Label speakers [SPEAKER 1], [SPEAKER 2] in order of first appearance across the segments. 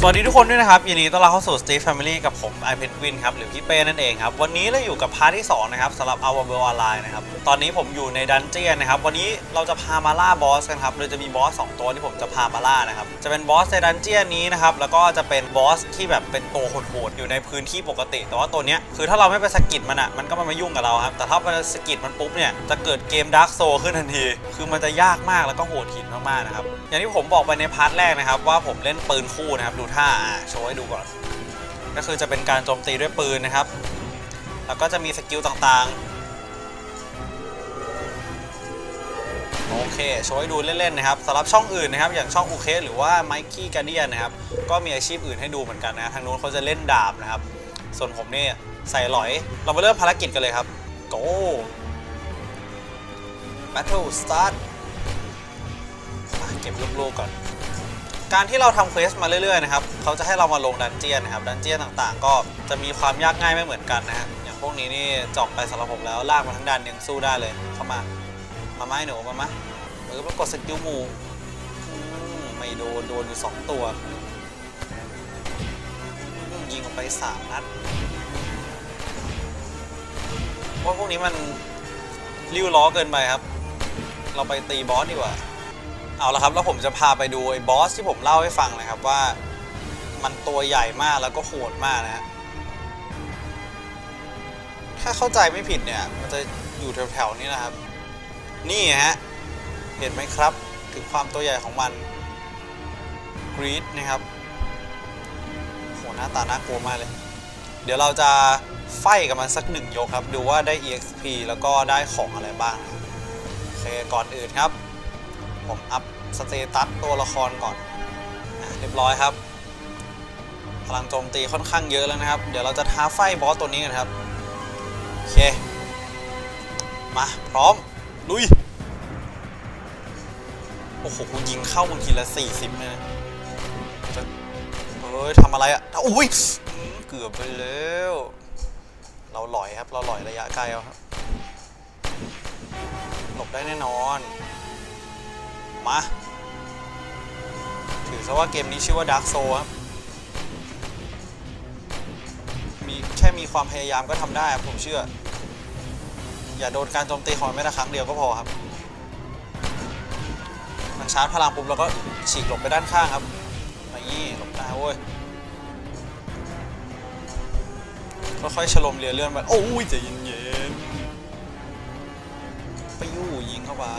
[SPEAKER 1] สวัสดีทุกคนด้วยนะครับยินดีต้อนรับเข้าสู่ Steve Family กับผมไอเพนกวินครับหรือพี่เป้นั่นเองครับวันนี้เราอยู่กับพาร์ทที่2นะครับสำหรับ Our World Online นะครับตอนนี้ผมอยู่ในดันเจี้ยนนะครับวันนี้เราจะพามาล่าบอสกันครับโดยจะมีบอส2ตัวที่ผมจะพามาล่านะครับจะเป็นบอสในดันเจี้ยนนี้นะครับแล้วก็จะเป็นบอสที่แบบเป็นตัวโหดๆอยู่ในพื้นที่ปกติแต่ว่าตัวเนี้ยคือถ้าเราไม่ไปสกิดมันอ่ะมันก็ไม่ยุ่งกับเราครับแต่ถ้าไปสกิดมันปุ๊บเนี่ยจะเกิดเกม Dark Soul ขึ้นทันทีคือมันจะยากมากแล้วก็โหดหินมากๆนะครับอย่างที่ผมบอกไปในพาร์ทแรกนะครับว่าผมเล่นปืนคู่นะครับดูท่าโชว์ให้ดูก่อนก็คือจะเป็นการโจมตีด้วยปืนนะครับแล้วก็จะมีสกิลต่างๆโอเคโชว์ให้ดูเล่นๆนะครับสำหรับช่องอื่นนะครับอย่างช่องอูเคหรือว่าไมกี้การ์เดียนนะครับก็มีอาชีพอื่นให้ดูเหมือนกันนะทางนู้นเขาจะเล่นดาบนะครับส่วนผมเนี่ยใส่หลอยเรามาเริ่มภารกิจกันเลยครับ Go Battle Start เก็บลูกๆก่อนการที่เราทำเควสมาเรื่อยๆนะครับเขาจะให้เรามาลงดันเจี้ยนนะครับดันเจี้ยนต่างๆก็จะมีความยากง่ายไม่เหมือนกันนะฮะอย่างพวกนี้นี่จอกไปสำหรับผมแล้วลากมาทั้งดันยังสู้ได้เลยเข้ามาไม้หนูมาปรากฏสกิลหมู่ไม่โดนอยู่2ตัวยิงออกไป3 นัดว่าพวกนี้มันริ้วล้อเกินไปครับเราไปตีบอสดีกว่าเอาละครับแล้วผมจะพาไปดูไอ้บอสที่ผมเล่าให้ฟังนะครับว่ามันตัวใหญ่มากแล้วก็โหดมากนะฮะถ้าเข้าใจไม่ผิดเนี่ยมันจะอยู่แถวๆนี้นะครับนี่ฮะเห็นไหมครับถึงความตัวใหญ่ของมันกรีดนะครับโหหน้าตาน่ากลัวมากเลยเดี๋ยวเราจะไฟกับมันสัก1 ยกครับดูว่าได้ EXP แล้วก็ได้ของอะไรบ้างนะโอเคก่อนอื่นครับผมอัพสเตตัสตัวละครก่อนเรียบร้อยครับพลังโจมตีค่อนข้างเยอะแล้วนะครับเดี๋ยวเราจะท้าไฟบอสตัวนี้กันครับโอเคมาพร้อมลุยโอ้โหกูยิงเข้าบางทีละ40เลยนะทำอะไรอ่ะอุ้ยเกือบไปแล้วเราหลอยครับเราหลอยระยะไกลเอาครับหลบได้แน่นอนมาถือซะว่าเกมนี้ชื่อว่า Dark Soul ครับแค่มีความพยายามก็ทำได้ผมเชื่ออย่าโดนการโจมตีของมันแม้แต่ครั้งเดียวก็พอครับมันชาร์จพลังปุ๊บแล้วก็ฉีกหลบไปด้านข้างครับนี่หลบได้เว้ยค่อยๆฉลมเรือเลื่อนไปโอ้ยใจเย็นๆไปยู่ยิงเข้าไป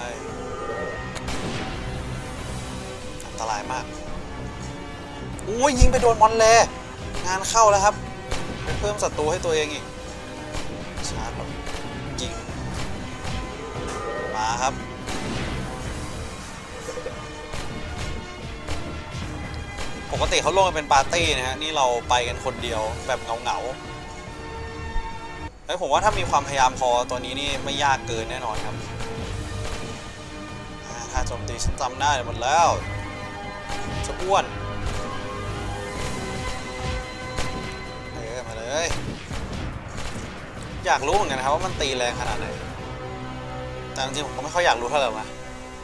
[SPEAKER 1] อันตรายมากโอ้ยยิงไปโดนมอนแลงานเข้าแล้วครับไปเพิ่มศัตรูให้ตัวเองอีกชาร์จแบบยิงมาครับปกติเขาลงกันเป็นปาร์ตี้นะฮะนี่เราไปกันคนเดียวแบบเหงาๆผมว่าถ้ามีความพยายามพอตัวนี้นี่ไม่ยากเกินแน่นอนครับถ้าโจมตีฉันจำได้หมดแล้วจะอ้วนมาเลยอยากรู้เหมือนกันนะครับว่ามันตีแรงขนาดไหนแต่จริงๆผมก็ไม่ค่อยอยากรู้เท่าไหร่นะ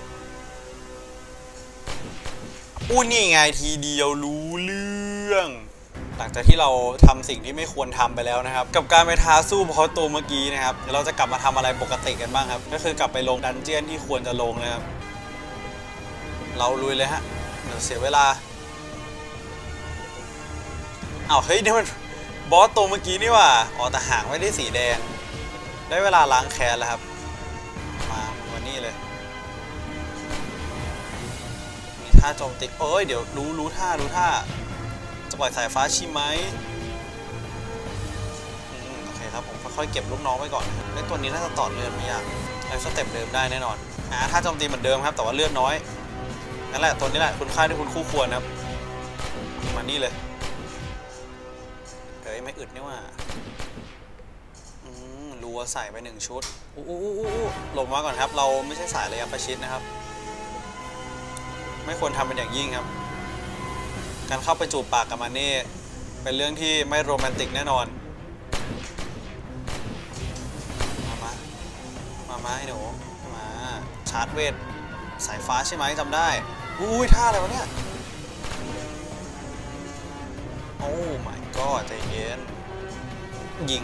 [SPEAKER 1] อู้นี่ไงทีเดียวรู้เรื่องหลังจากที่เราทำสิ่งที่ไม่ควรทำไปแล้วนะครับกับการไปท้าสู้เพราะตัวเมื่อกี้นะครับเดี๋ยวเราจะกลับมาทำอะไรปกติกันบ้างครับก็คือกลับไปลงดันเจี้ยนที่ควรจะลงนะครับเราลุยเลยฮะเดี๋ยวเสียเวลาอ้าวเฮ้ยนี่มันบอสตัวเมื่อกี้นี่ว่าอ๋อแต่หางไม่ได้สีแดงได้เวลาล้างแค้นแล้วครับมานี่เลยมีท่าโจมตีเดี๋ยวรู้ท่าจะปล่อยสายฟ้าชิไหมโอเคครับผมค่อยๆเก็บลูกน้องไว้ก่อนไอ้ตัวนี้น่าจะต่อเลือดไม่ยากไอ้สเต็ปเดิมได้แน่นอนท่าโจมตีเหมือนเดิมครับแต่ว่าเลือดน้อยนั่นแหละตัวนี้แหละคุณค่าที่คุณคู่ควรครับมานี่เลยไม่อึดนี่ว่ารัวใส่ไป1 ชุดหลบมาก่อนครับเราไม่ใช่สายระยะประชิดนะครับไม่ควรทำเป็นอย่างยิ่งครับการเข้าไปจูบปากกับมันนี่เป็นเรื่องที่ไม่โรแมนติกแน่นอนมาให้หนูมาชาร์จเวทสายฟ้าใช่ไหมจำได้อุ้ยท่าอะไรวะเนี่ยโอ้ my god ใจเย็นยิง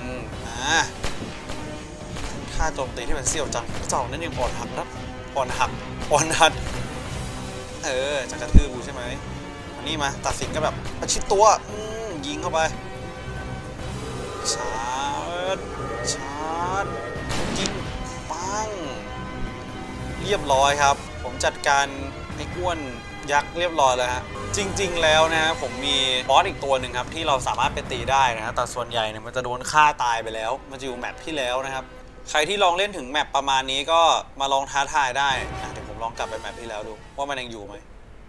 [SPEAKER 1] ท่าโจมตีที่เป็นเสี่ยวจังเจ้านั่นยังอ่อนหักนะอ่อนหักจะกระทืบกูใช่ไหมอันนี้มาตัดสินก็แบบประชิดตัวยิงเข้าไปชาร์จยิงปังเรียบร้อยครับผมจัดการไอ้อ้วนยักษ์เรียบร้อยแล้วฮะจริงๆแล้วนะผมมีบอสอีกตัวหนึ่งครับที่เราสามารถไปตีได้นะแต่ส่วนใหญ่เนี่ยมันจะโดนฆ่าตายไปแล้วมันจะอยู่แมปที่แล้วนะครับใครที่ลองเล่นถึงแมปประมาณนี้ก็มาลองท้าทายได้เดี๋ยวผมลองกลับไปแมปที่แล้วดูว่ามันยังอยู่ไหม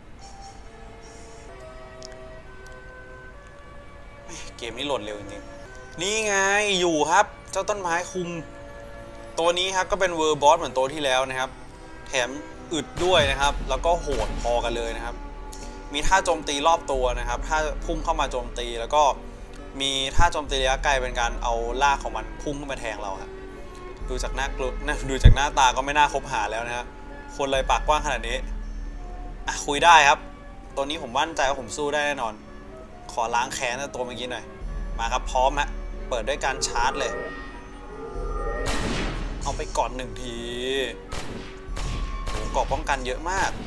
[SPEAKER 1] เกมนี้โหลดเร็วจริงๆนี่ไงอยู่ครับเจ้าต้นไม้คุมตัวนี้ครับก็เป็นเวอร์บอสเหมือนตัวที่แล้วนะครับแถมอึดด้วยนะครับแล้วก็โหดพอกันเลยนะครับมีท่าโจมตีรอบตัวนะครับถ้าพุ่งเข้ามาโจมตีแล้วก็มีท่าโจมตีระยะไกลเป็นการเอาลากของมันพุ่งขึ้นมาแทงเราครับดูจากหน้าตาก็ไม่น่าคบหาแล้วนะฮะคนเลยปากกว้างขนาดนี้คุยได้ครับตัวนี้ผมมั่นใจว่าผมสู้ได้แน่นอนขอล้างแค้นตัวเมื่อกี้หน่อยมาครับพร้อมฮะเปิดด้วยการชาร์จเลยเอาไปก่อน1 ทีเกราะป้องกันเยอะมาก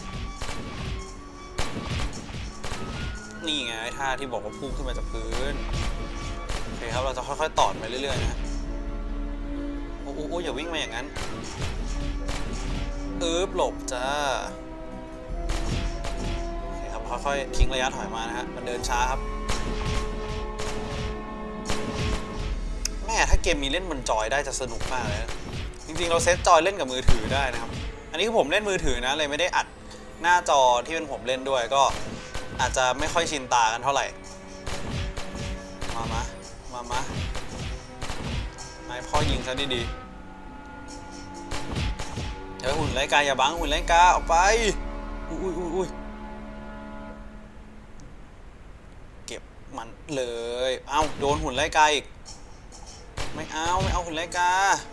[SPEAKER 1] นี่ไงท่าที่บอกว่าพุ่งขึ้นมาจากพื้นโอเคครับเราจะค่อยๆต่อไปเรื่อยๆนะโอ้อย่าวิ่งมาอย่างนั้นหลบจ้าโอเคครับค่อยๆทิ้งระยะถอยมานะฮะมันเดินช้าครับแม่ถ้าเกมมีเล่นบนจอยได้จะสนุกมากเลยจริงๆเราเซตจอยเล่นกับมือถือได้นะครับอันนี้คือผมเล่นมือถือนะเลยไม่ได้อัดหน้าจอที่เป็นผมเล่นด้วยก็อาจจะไม่ค่อยชินตากันเท่าไหร่มาให้พ่อยิงซะดีๆหุ่นไร้กาอย่าบังหุ่นไร้กาออกไปอุ้ยเก็บมันเลยโดนหุ่นไร้กาอีกไม่เอาหุ่นไร้กา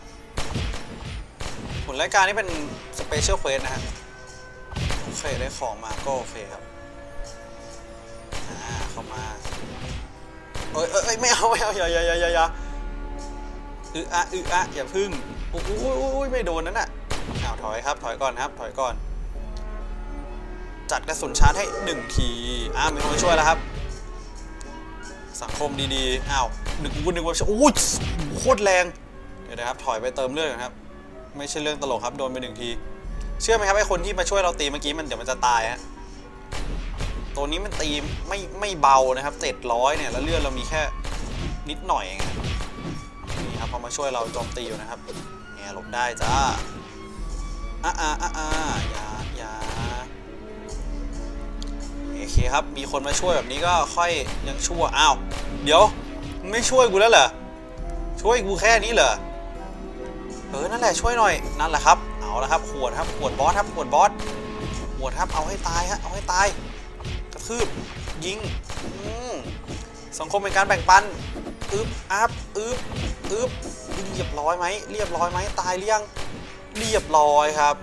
[SPEAKER 1] หุ่นไร้กานี่เป็นสเปเชียลเควสนะฮะโอเคได้ของมาก็โอเคครับเข้ามาไม่เอาอย่าอย่าพึ่งอุ้ยไม่โดนนั่นน่ะถอยครับถอยก่อนครับถอยก่อนจัดกระสุนชาร์จให้1 ทีมีคนมาช่วยแล้วครับสังคมดีๆนึกว่าโอ้ยโคตรแรงเดี๋ยวนะครับถอยไปเติมเลือดกันครับไม่ใช่เรื่องตลกครับโดนไป1 ทีเชื่อไหมครับไอ้คนที่มาช่วยเราตีเมื่อกี้เดี๋ยวมันจะตายฮะตัวนี้มันตีไม่เบานะครับ700เนี่ยแล้วเลือดเรามีแค่นิดหน่อยเองนี่ครับพอมาช่วยเราโจมตีอยู่นะครับเนี่ยหลบได้จ้าอย่าโอเคครับมีคนมาช่วยแบบนี้ก็ค่อยยังชั่วเดี๋ยวไม่ช่วยกูแล้วเหรอช่วยกูแค่นี้เหรอนั่นแหละช่วยหน่อยนั่นแหละครับเอาละครับขวดบอสครับขวดบอสครับเอาให้ตายฮะเอาให้ตายกระทืบยิงสังคมเป็นการแบ่งปันเรียบร้อยไหมตายหรือยังเรียบร้อยครับ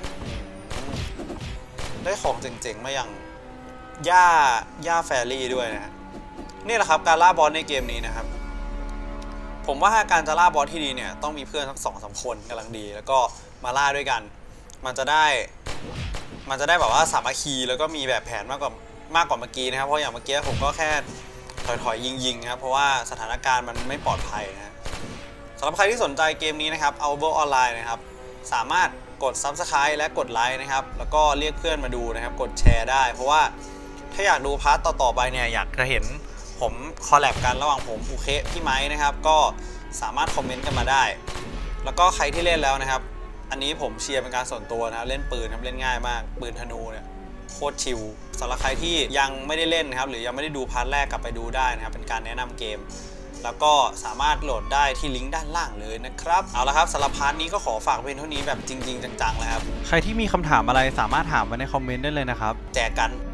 [SPEAKER 1] ได้ของเจ๋งๆมาอย่างย่าแฟรี่ด้วยนะนี่แหละครับการล่าบอสในเกมนี้นะครับผมว่าการจะล่าบอสที่ดีเนี่ยต้องมีเพื่อนสัก2-3 คนกำลังดีแล้วก็มาล่าด้วยกันมันจะได้แบบว่าสามัคคีแล้วก็มีแบบแผนมากกว่าเมื่อกี้นะครับเพราะอย่างเมื่อกี้ผมก็แค่ถอยยิงครับเพราะว่าสถานการณ์มันไม่ปลอดภัยนะสำหรับใครที่สนใจเกมนี้นะครับ Our Online นะครับสามารถกด Subscribe และกดไลค์นะครับแล้วก็เรียกเพื่อนมาดูนะครับกดแชร์ได้เพราะว่าถ้าอยากดูพาร์ทต่อไปเนี่ยอยากจะเห็นผมคอลแลบกันระหว่างผมโอเคพี่ไม้นะครับก็สามารถคอมเมนต์กันมาได้แล้วก็ใครที่เล่นแล้วนะครับอันนี้ผมเชียร์เป็นการส่วนตัวนะเล่นปืนครับเล่นง่ายมากปืนธนูเนี่ยโคตรชิลสำหรับใครที่ยังไม่ได้เล่นนะครับหรือยังไม่ได้ดูพาร์ทแรกกลับไปดูได้นะครับเป็นการแนะนำเกมแล้วก็สามารถโหลดได้ที่ลิงก์ด้านล่างเลยนะครับเอาละครับสำหรับพาร์ทนี้ก็ขอฝากเพียงเท่านี้แบบจริงๆจังๆเลยครับใครที่มีคำถามอะไรสามารถถามไว้ในคอมเมนต์ได้เลยนะครับแจกกัน